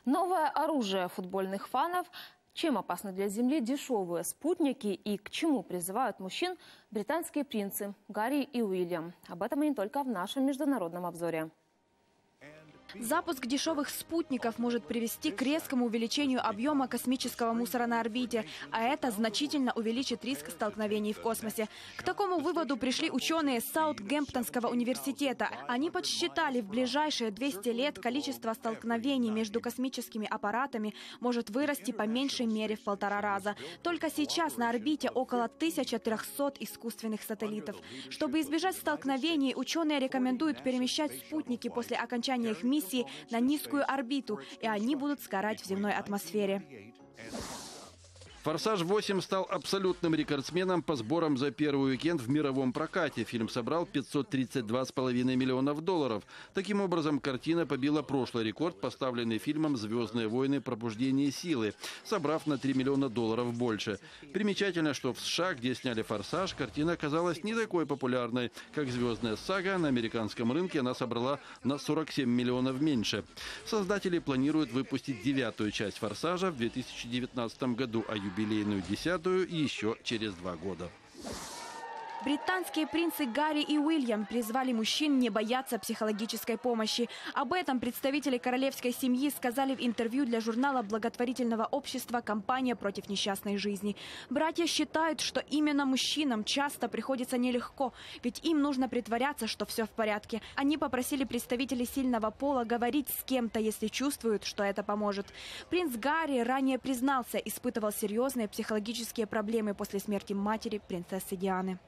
Новое оружие футбольных фанов. Чем опасны для Земли дешевые спутники и к чему призывают мужчин британские принцы Гарри и Уильям? Об этом и не только в нашем международном обзоре. Запуск дешевых спутников может привести к резкому увеличению объема космического мусора на орбите, а это значительно увеличит риск столкновений в космосе. К такому выводу пришли ученые Саутгемптонского университета. Они подсчитали, в ближайшие 200 лет количество столкновений между космическими аппаратами может вырасти по меньшей мере в 1,5 раза. Только сейчас на орбите около 1300 искусственных сателлитов. Чтобы избежать столкновений, ученые рекомендуют перемещать спутники после окончания их миссии на низкую орбиту, и они будут сгорать в земной атмосфере. «Форсаж 8» стал абсолютным рекордсменом по сборам за первый уикенд в мировом прокате. Фильм собрал $532,5 миллиона. Таким образом, картина побила прошлый рекорд, поставленный фильмом «Звездные войны. Пробуждение силы», собрав на $3 миллиона больше. Примечательно, что в США, где сняли «Форсаж», картина оказалась не такой популярной, как «Звездная сага». На американском рынке она собрала на 47 миллионов меньше. Создатели планируют выпустить 9-ю часть «Форсажа» в 2019 году, а юбилейную 10-ю еще через 2 года. Британские принцы Гарри и Уильям призвали мужчин не бояться психологической помощи. Об этом представители королевской семьи сказали в интервью для журнала благотворительного общества «Компания против несчастной жизни». Братья считают, что именно мужчинам часто приходится нелегко, ведь им нужно притворяться, что все в порядке. Они попросили представителей сильного пола говорить с кем-то, если чувствуют, что это поможет. Принц Гарри ранее признался, испытывал серьезные психологические проблемы после смерти матери, принцессы Дианы.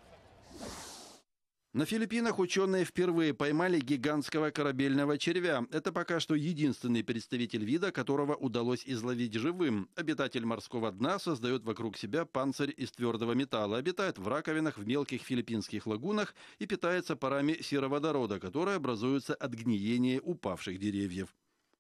На Филиппинах ученые впервые поймали гигантского корабельного червя. Это пока что единственный представитель вида, которого удалось изловить живым. Обитатель морского дна создает вокруг себя панцирь из твердого металла, обитает в раковинах в мелких филиппинских лагунах и питается парами сероводорода, которые образуются от гниения упавших деревьев.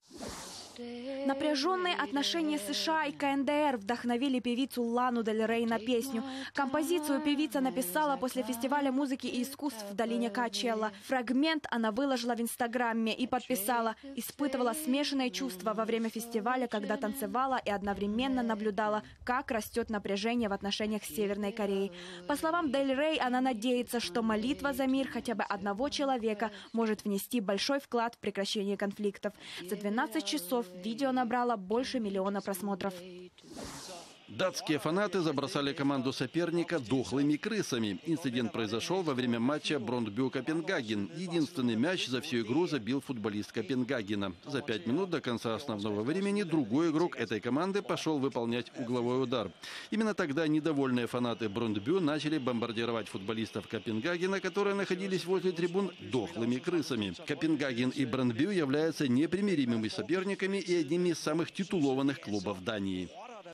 Напряженные отношения США и КНДР вдохновили певицу Лану Дель Рей на песню. Композицию певица написала после фестиваля музыки и искусств в долине Коачелла. Фрагмент она выложила в Инстаграме и подписала: «Испытывала смешанные чувства во время фестиваля, когда танцевала и одновременно наблюдала, как растет напряжение в отношениях с Северной Кореей». По словам Дель Рей, она надеется, что молитва за мир хотя бы одного человека может внести большой вклад в прекращение конфликтов. За 12 часов видео набрало больше 1 миллиона просмотров. Датские фанаты забросали команду соперника дохлыми крысами. Инцидент произошел во время матча Брондбю-Копенгаген. Единственный мяч за всю игру забил футболист Копенгагена. За 5 минут до конца основного времени другой игрок этой команды пошел выполнять угловой удар. Именно тогда недовольные фанаты Брондбю начали бомбардировать футболистов Копенгагена, которые находились возле трибун, дохлыми крысами. Копенгаген и Брондбю являются непримиримыми соперниками и одними из самых титулованных клубов Дании.